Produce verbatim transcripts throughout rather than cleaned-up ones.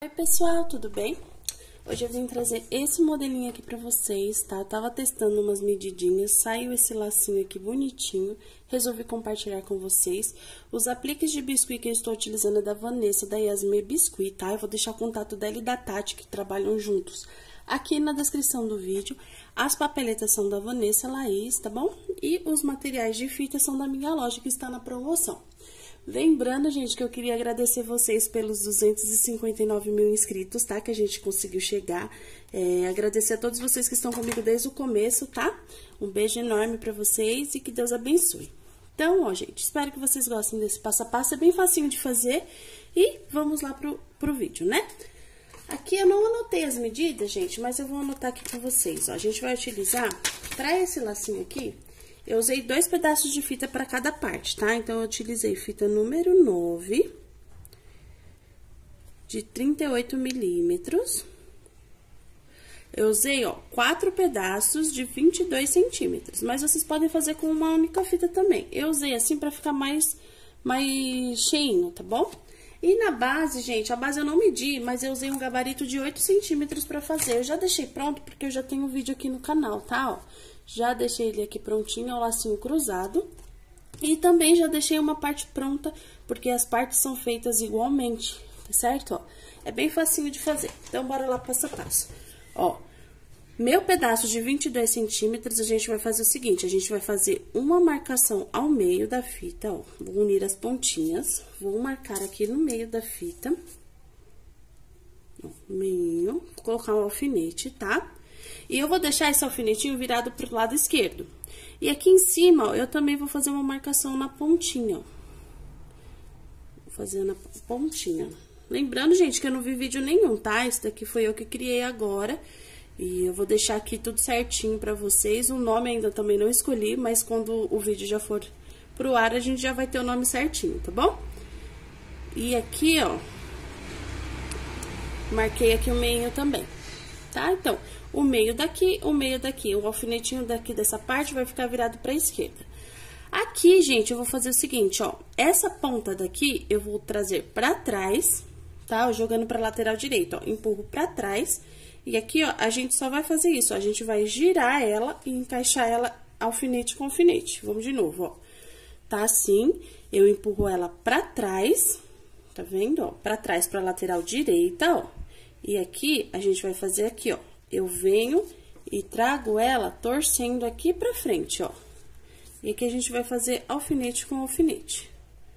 Oi pessoal, tudo bem? Hoje eu vim trazer esse modelinho aqui pra vocês, tá? Eu tava testando umas medidinhas, saiu esse lacinho aqui bonitinho, resolvi compartilhar com vocês. Os apliques de biscuit que eu estou utilizando é da Vanessa, da Yasmir Biscuit, tá? Eu vou deixar o contato dela e da Tati, que trabalham juntos, aqui na descrição do vídeo. As papeletas são da Vanessa Laís, tá bom? E os materiais de fita são da minha loja, que está na promoção. Lembrando, gente, que eu queria agradecer vocês pelos duzentos e cinquenta e nove mil inscritos, tá? Que a gente conseguiu chegar. É, agradecer a todos vocês que estão comigo desde o começo, tá? Um beijo enorme pra vocês e que Deus abençoe. Então, ó, gente, espero que vocês gostem desse passo a passo. É bem facinho de fazer e vamos lá pro, pro vídeo, né? Aqui eu não anotei as medidas, gente, mas eu vou anotar aqui pra vocês, ó. A gente vai utilizar, pra esse lacinho aqui, eu usei dois pedaços de fita para cada parte, tá? Então, eu utilizei fita número nove, de trinta e oito milímetros. Eu usei, ó, quatro pedaços de vinte e dois centímetros, mas vocês podem fazer com uma única fita também. Eu usei assim para ficar mais, mais cheinho, tá bom? E na base, gente, a base eu não medi, mas eu usei um gabarito de oito centímetros para fazer. Eu já deixei pronto, porque eu já tenho um vídeo aqui no canal, tá? Ó. Já deixei ele aqui prontinho, o lacinho cruzado. E também já deixei uma parte pronta, porque as partes são feitas igualmente, tá certo? Ó, é bem facinho de fazer. Então, bora lá passo a passo. Ó, meu pedaço de vinte e dois centímetros, a gente vai fazer o seguinte, a gente vai fazer uma marcação ao meio da fita, ó. Vou unir as pontinhas, vou marcar aqui no meio da fita. Ó, meio, vou colocar um alfinete, tá? E eu vou deixar esse alfinetinho virado pro lado esquerdo. E aqui em cima, ó, eu também vou fazer uma marcação na pontinha, ó. Vou fazer na pontinha. Lembrando, gente, que eu não vi vídeo nenhum, tá? Esse daqui foi eu que criei agora. E eu vou deixar aqui tudo certinho pra vocês. O nome ainda também não escolhi, mas quando o vídeo já for pro ar, a gente já vai ter o nome certinho, tá bom? E aqui, ó, marquei aqui o meio também, tá? Então, o meio daqui, o meio daqui, o alfinetinho daqui dessa parte vai ficar virado pra esquerda. Aqui, gente, eu vou fazer o seguinte, ó, essa ponta daqui eu vou trazer pra trás, tá? Jogando pra lateral direita, ó, empurro pra trás. E aqui, ó, a gente só vai fazer isso, ó, a gente vai girar ela e encaixar ela alfinete com alfinete. Vamos de novo, ó. Tá assim, eu empurro ela pra trás, tá vendo, ó? Pra trás, pra lateral direita, ó. E aqui, a gente vai fazer aqui, ó. Eu venho e trago ela torcendo aqui pra frente, ó. E aqui a gente vai fazer alfinete com alfinete.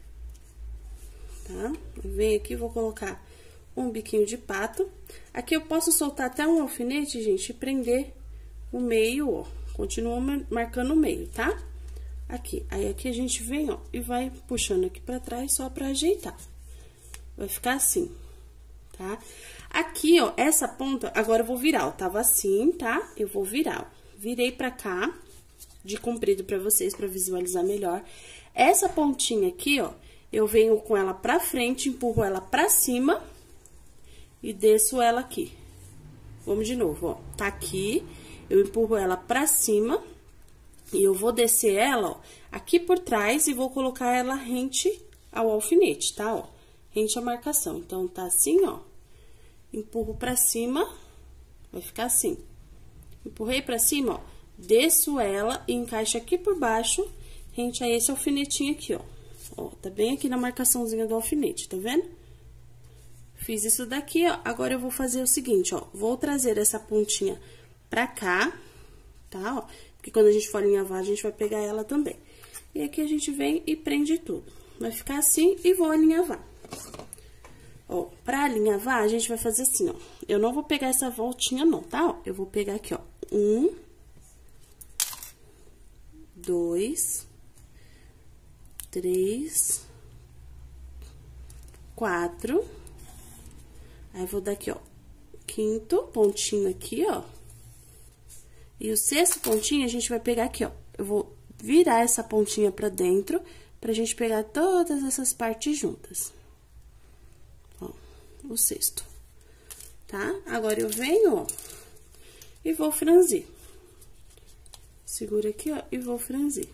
Tá? Eu venho aqui, vou colocar um biquinho de pato. Aqui eu posso soltar até um alfinete, gente, e prender o meio, ó. Continua marcando o meio, tá? Aqui. Aí, aqui a gente vem, ó, e vai puxando aqui pra trás só pra ajeitar. Vai ficar assim, tá? Aqui, ó, essa ponta, agora eu vou virar, ó, tava assim, tá? Eu vou virar, ó. Virei pra cá, de comprido pra vocês, pra visualizar melhor. Essa pontinha aqui, ó, eu venho com ela pra frente, empurro ela pra cima e desço ela aqui. Vamos de novo, ó. Tá aqui, eu empurro ela pra cima e eu vou descer ela, ó, aqui por trás e vou colocar ela rente ao alfinete, tá, ó? Rente à marcação. Então, tá assim, ó. Empurro pra cima, vai ficar assim. Empurrei pra cima, ó, desço ela e encaixo aqui por baixo, rente a esse alfinetinho aqui, ó. Ó, tá bem aqui na marcaçãozinha do alfinete, tá vendo? Fiz isso daqui, ó, agora eu vou fazer o seguinte, ó, vou trazer essa pontinha pra cá, tá, ó, porque quando a gente for alinhavar, a gente vai pegar ela também. E aqui a gente vem e prende tudo. Vai ficar assim e vou alinhavar. Ó, pra alinhavar, a gente vai fazer assim, ó. Eu não vou pegar essa voltinha, não, tá? Ó, eu vou pegar aqui, ó. Um, dois, três, quatro. Aí, vou dar aqui, ó, quinto pontinho aqui, ó. E o sexto pontinho, a gente vai pegar aqui, ó. Eu vou virar essa pontinha pra dentro, pra gente pegar todas essas partes juntas. O sexto, tá? Agora, eu venho, ó, e vou franzir. Segura aqui, ó, e vou franzir.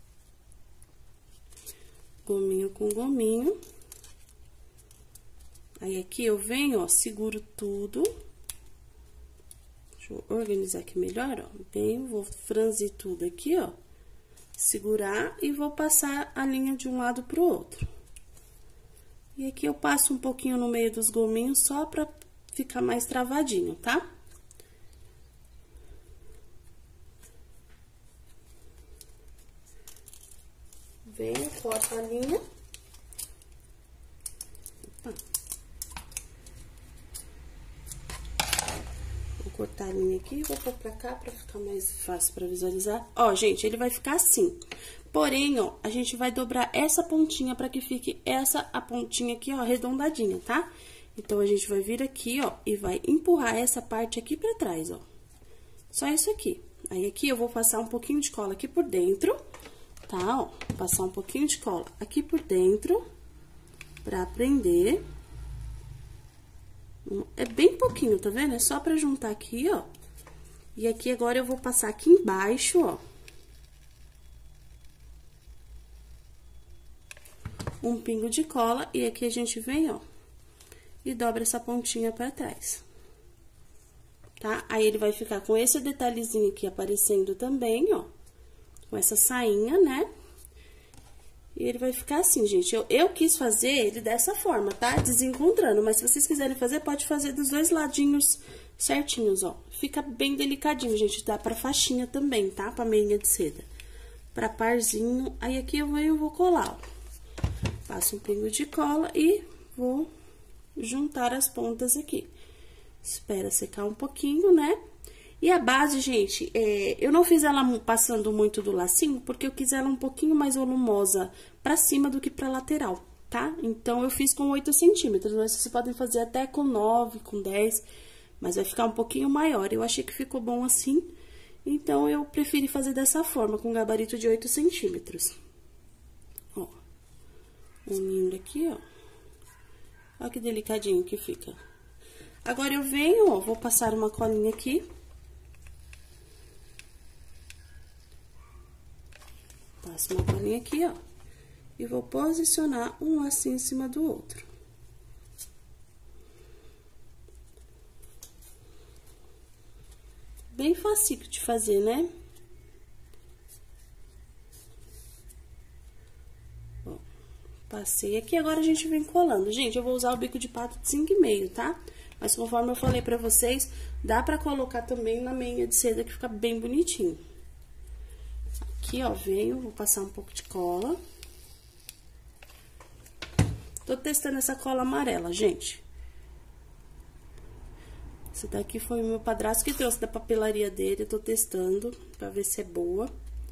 Gominho com gominho. Aí, aqui eu venho, ó, seguro tudo. Deixa eu organizar aqui melhor, ó. Venho, vou franzir tudo aqui, ó. Segurar e vou passar a linha de um lado pro outro. E aqui eu passo um pouquinho no meio dos gominhos só pra ficar mais travadinho, tá? Venho, corto a linha. Opa. Vou cortar a linha aqui, vou pôr pra cá pra ficar mais fácil pra visualizar. Ó, gente, ele vai ficar assim. Porém, ó, a gente vai dobrar essa pontinha pra que fique essa, a pontinha aqui, ó, arredondadinha, tá? Então, a gente vai vir aqui, ó, e vai empurrar essa parte aqui pra trás, ó. Só isso aqui. Aí, aqui eu vou passar um pouquinho de cola aqui por dentro, tá? Ó, passar um pouquinho de cola aqui por dentro pra prender. É bem pouquinho, tá vendo? É só pra juntar aqui, ó. E aqui agora eu vou passar aqui embaixo, ó. Um pingo de cola e aqui a gente vem, ó, e dobra essa pontinha pra trás. Tá? Aí, ele vai ficar com esse detalhezinho aqui aparecendo também, ó, com essa sainha, né? E ele vai ficar assim, gente. Eu, eu quis fazer ele dessa forma, tá? Desencontrando, mas se vocês quiserem fazer, pode fazer dos dois ladinhos certinhos, ó. Fica bem delicadinho, gente. Dá pra faixinha também, tá? Pra meinha de seda. Pra parzinho. Aí, aqui eu vou, eu vou colar, ó. Passo um pingo de cola e vou juntar as pontas aqui. Espera secar um pouquinho, né? E a base, gente, é, eu não fiz ela passando muito do lacinho, porque eu quis ela um pouquinho mais volumosa pra cima do que pra lateral, tá? Então, eu fiz com oito centímetros, mas vocês podem fazer até com nove, com dez, mas vai ficar um pouquinho maior. Eu achei que ficou bom assim, então, eu preferi fazer dessa forma, com gabarito de oito centímetros. Ó. Unindo aqui, ó. Olha que delicadinho que fica. Agora, eu venho, ó, vou passar uma colinha aqui. Passo uma colinha aqui, ó. E vou posicionar um assim em cima do outro. Bem fácil de fazer, né? Passei aqui, agora a gente vem colando. Gente, eu vou usar o bico de pato de cinco e meio, tá? Mas conforme eu falei pra vocês, dá pra colocar também na meinha de seda, que fica bem bonitinho. Aqui, ó, venho, vou passar um pouco de cola. Tô testando essa cola amarela, gente. Essa daqui foi o meu padrasto que trouxe da papelaria dele, eu tô testando pra ver se é boa.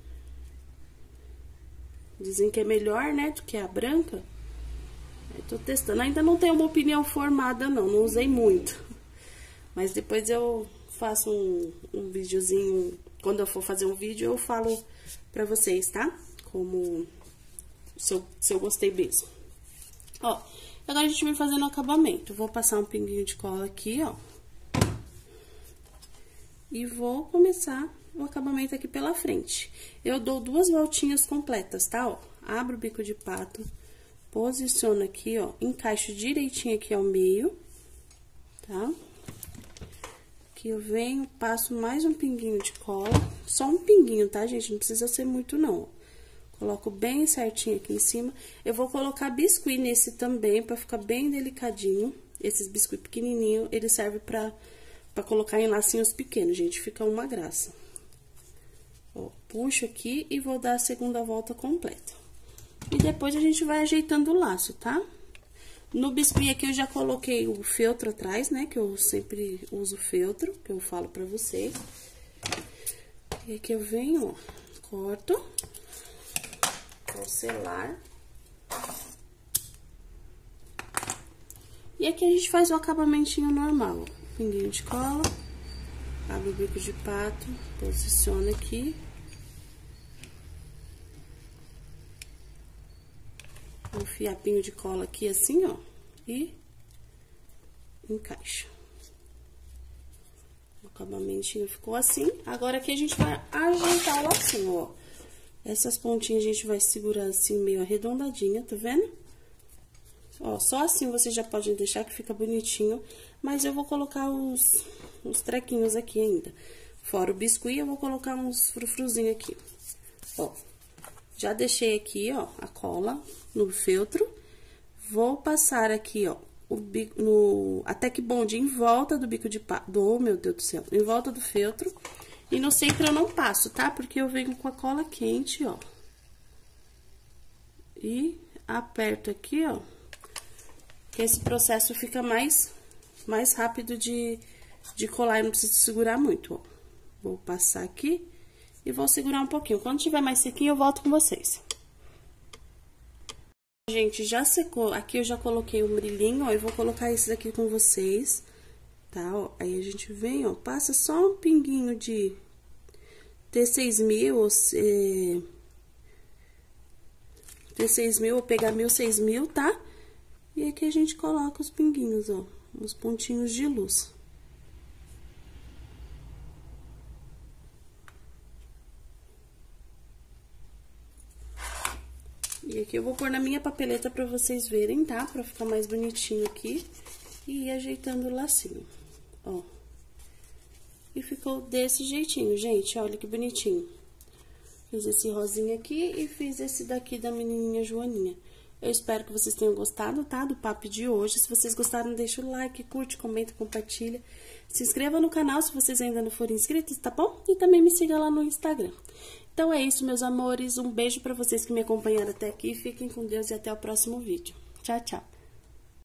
Dizem que é melhor, né, do que a branca. Eu tô testando. Ainda não tenho uma opinião formada, não. Não usei muito. Mas depois eu faço um, um videozinho. Quando eu for fazer um vídeo, eu falo pra vocês, tá? Como... Se eu, se eu gostei mesmo. Ó, agora a gente vem fazendo o acabamento. Vou passar um pinguinho de cola aqui, ó. E vou começar o acabamento aqui pela frente. Eu dou duas voltinhas completas, tá? Ó, abro o bico de pato, posiciono aqui, ó, encaixo direitinho aqui ao meio, tá? Aqui eu venho, passo mais um pinguinho de cola, só um pinguinho, tá, gente? Não precisa ser muito, não. Coloco bem certinho aqui em cima. Eu vou colocar biscuit nesse também, pra ficar bem delicadinho. Esses biscuit pequenininhos, ele serve pra, pra colocar em lacinhos pequenos, gente, fica uma graça. Ó, puxo aqui e vou dar a segunda volta completa. E depois a gente vai ajeitando o laço, tá? No biscuit aqui eu já coloquei o feltro atrás, né? Que eu sempre uso feltro, que eu falo pra vocês. E aqui eu venho, ó, corto. Vou selar. E aqui a gente faz o acabamentinho normal, ó. Pinguinho de cola. Abre o bico de pato, posiciona aqui. Um fiapinho de cola aqui assim, ó, e encaixa. O acabamentinho ficou assim. Agora aqui a gente vai ajeitar o lacinho, ó. Essas pontinhas a gente vai segurar assim meio arredondadinha, tá vendo? Ó, só assim vocês já podem deixar que fica bonitinho, mas eu vou colocar os, os trequinhos aqui ainda. Fora o biscuit, eu vou colocar uns frufruzinhos aqui. Ó, já deixei aqui, ó, a cola no feltro. Vou passar aqui, ó, o bico, no, a Tec Bond em volta do bico de pato, do, oh, meu Deus do céu, em volta do feltro. E no centro eu não passo, tá? Porque eu venho com a cola quente, ó. E aperto aqui, ó. Que esse processo fica mais, mais rápido de, de colar e não precisa segurar muito, ó. Vou passar aqui e vou segurar um pouquinho. Quando tiver mais sequinho, eu volto com vocês. Gente, já secou. Aqui eu já coloquei um brilhinho, ó. Eu vou colocar esse daqui com vocês, tá? Ó, aí a gente vem, ó, passa só um pinguinho de T seis mil, ou se... T seis mil, ou pegar mil, seis mil, tá? E aqui a gente coloca os pinguinhos, ó, os pontinhos de luz. E aqui eu vou pôr na minha papeleta pra vocês verem, tá? Pra ficar mais bonitinho aqui. E ir ajeitando o lacinho, ó. E ficou desse jeitinho, gente, olha que bonitinho. Fiz esse rosinha aqui e fiz esse daqui da menininha Joaninha. Eu espero que vocês tenham gostado, tá? Do papo de hoje. Se vocês gostaram, deixa o like, curte, comenta, compartilha. Se inscreva no canal se vocês ainda não forem inscritos, tá bom? E também me siga lá no Instagram. Então é isso, meus amores. Um beijo pra vocês que me acompanharam até aqui. Fiquem com Deus e até o próximo vídeo. Tchau, tchau.